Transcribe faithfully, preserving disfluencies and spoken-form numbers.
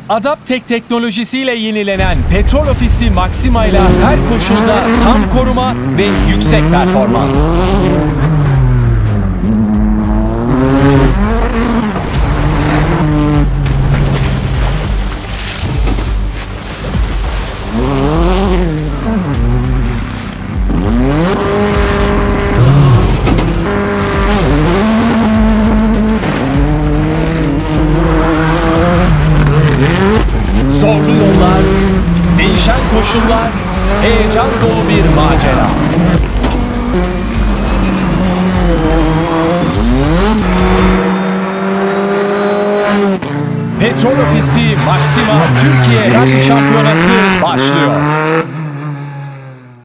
Adaptek teknolojisiyle yenilenen Petrol Ofisi Maxima ile her koşulda tam koruma ve yüksek performans. Zorlu yollar, değişen koşullar, heyecan dolu bir macera. Petrol Ofisi Maxima Türkiye Rally Şampiyonası başlıyor.